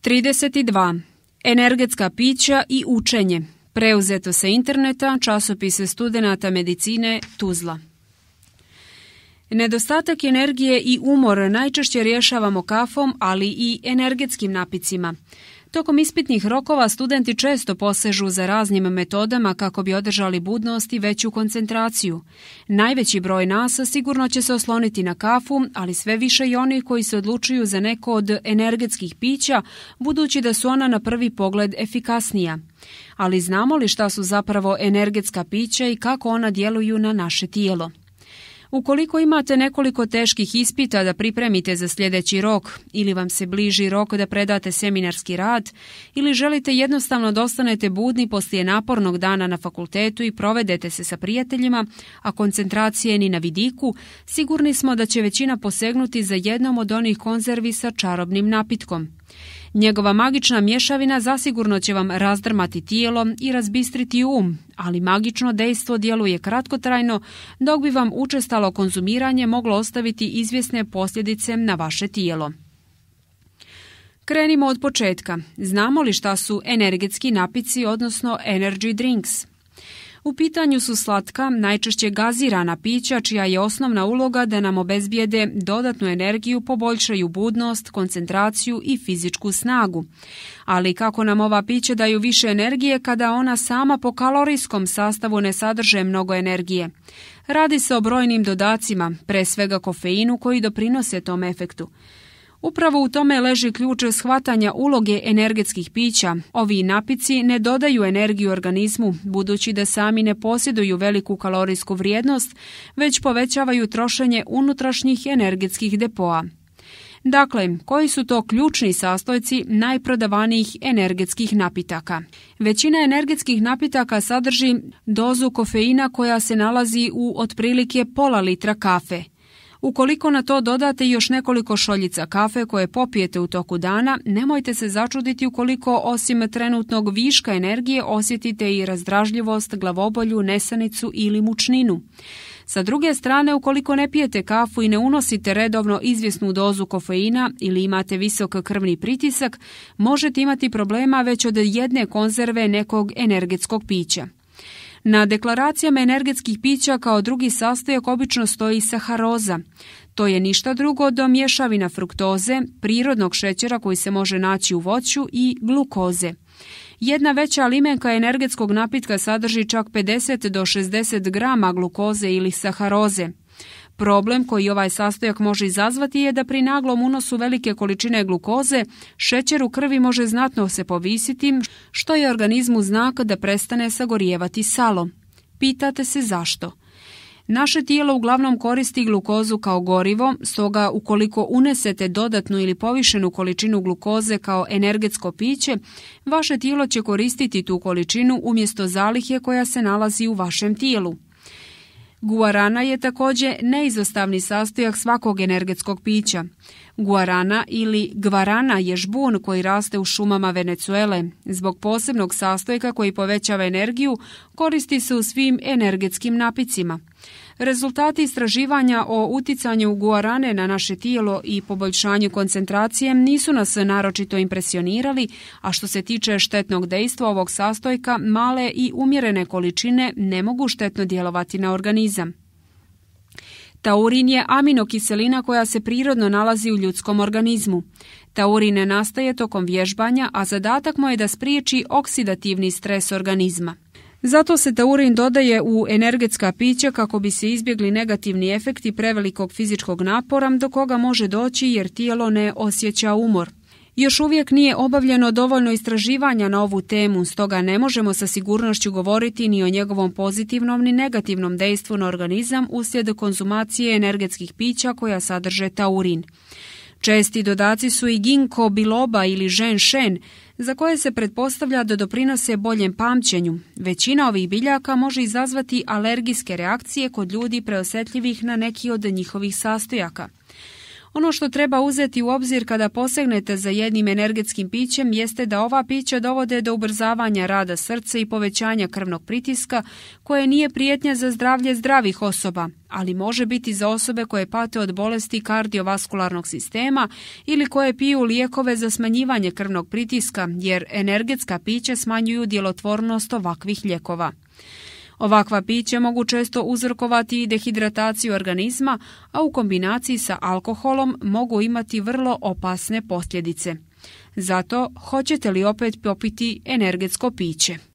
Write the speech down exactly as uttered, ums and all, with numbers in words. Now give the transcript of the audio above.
trideset dva. Energetska pića i učenje. Preuzeto sa interneta, časopise studenata medicine Tuzla. Nedostatak energije i umor najčešće rješavamo kafom, ali i energetskim napicima. Tokom ispitnih rokova studenti često posežu za raznim metodama kako bi održali budnost i veću koncentraciju. Najveći broj nas sigurno će se osloniti na kafu, ali sve više i oni koji se odlučuju za neko od energetskih pića, budući da su ona na prvi pogled efikasnija. Ali znamo li šta su zapravo energetska pića i kako ona djeluju na naše tijelo? Ukoliko imate nekoliko teških ispita da pripremite za sljedeći rok, ili vam se bliži rok da predate seminarski rad, ili želite jednostavno da ostanete budni poslije napornog dana na fakultetu i provedete se sa prijateljima, a koncentracije ni na vidiku, sigurni smo da će većina posegnuti za jednom od onih konzervi sa čarobnim napitkom. Njegova magična mješavina zasigurno će vam razdrmati tijelo i razbistriti um, ali magično dejstvo djeluje kratkotrajno, dok bi vam učestalo konzumiranje moglo ostaviti izvjesne posljedice na vaše tijelo. Krenimo od početka. Znamo li šta su energetski napici, odnosno energy drinks? U pitanju su slatka, najčešće gazirana pića čija je osnovna uloga da nam obezbijede dodatnu energiju, poboljšaju budnost, koncentraciju i fizičku snagu. Ali kako nam ova pića daju više energije kada ona sama po kalorijskom sastavu ne sadrže mnogo energije? Radi se o brojnim dodacima, pre svega kofeinu koji doprinose tom efektu. Upravo u tome leži ključ shvatanja uloge energetskih pića. Ovi napici ne dodaju energiju organizmu, budući da sami ne posjeduju veliku kalorijsku vrijednost, već povećavaju trošenje unutrašnjih energetskih depoa. Dakle, koji su to ključni sastojci najprodavanijih energetskih napitaka? Većina energetskih napitaka sadrži dozu kofeina koja se nalazi u otprilike pola litra kafe. Ukoliko na to dodate još nekoliko šoljica kafe koje popijete u toku dana, nemojte se začuditi ukoliko osim trenutnog viška energije osjetite i razdražljivost, glavobolju, nesanicu ili mučninu. Sa druge strane, ukoliko ne pijete kafu i ne unosite redovno izvjesnu dozu kofeina ili imate visok krvni pritisak, možete imati problema već od jedne konzerve nekog energetskog pića. Na deklaracijama energetskih pića kao drugi sastojak obično stoji saharoza. To je ništa drugo do mješavina fruktoze, prirodnog šećera koji se može naći u voću i glukoze. Jedna veća limenka energetskog napitka sadrži čak pedeset do šezdeset grama glukoze ili saharoze. Problem koji ovaj sastojak može izazvati je da pri naglom unosu velike količine glukoze šećer u krvi može znatno se povisiti, što je organizmu znak da prestane sagorijevati salo. Pitate se zašto? Naše tijelo uglavnom koristi glukozu kao gorivo, stoga ukoliko unesete dodatnu ili povišenu količinu glukoze kao energetsko piće, vaše tijelo će koristiti tu količinu umjesto zalihe koja se nalazi u vašem tijelu. Guarana je također neizostavni sastojak svakog energetskog pića. Guarana ili gvarana je žbun koji raste u šumama Venezuele. Zbog posebnog sastojka koji povećava energiju, koristi se u svim energetskim napicima. Rezultati istraživanja o uticanju guarane na naše tijelo i poboljšanju koncentracije nisu nas naročito impresionirali, a što se tiče štetnog dejstva ovog sastojka, male i umjerene količine ne mogu štetno djelovati na organizam. Taurin je aminokiselina koja se prirodno nalazi u ljudskom organizmu. Taurin ne nastaje tokom vježbanja, a zadatak mu je da spriječi oksidativni stres organizma. Zato se taurin dodaje u energetska pića kako bi se izbjegli negativni efekti prevelikog fizičkog napora do koga može doći jer tijelo ne osjeća umor. Još uvijek nije obavljeno dovoljno istraživanja na ovu temu, stoga ne možemo sa sigurnošću govoriti ni o njegovom pozitivnom ni negativnom dejstvu na organizam uslijed konzumacije energetskih pića koja sadrže taurin. Česti dodaci su i ginkgo biloba ili ženšen, za koje se pretpostavlja da doprinose boljem pamćenju. Većina ovih biljaka može izazvati alergijske reakcije kod ljudi preosjetljivih na neki od njihovih sastojaka. Ono što treba uzeti u obzir kada posegnete za jednim energetskim pićem jeste da ova pića dovode do ubrzavanja rada srca i povećanja krvnog pritiska, koje nije prijetnja za zdravlje zdravih osoba, ali može biti za osobe koje pate od bolesti kardiovaskularnog sistema ili koje piju lijekove za smanjivanje krvnog pritiska, jer energetska pića smanjuju djelotvornost ovakvih lijekova. Ovakva pića mogu često uzrokovati i dehidrataciju organizma, a u kombinaciji sa alkoholom mogu imati vrlo opasne posljedice. Zato, hoćete li opet popiti energetsko piće?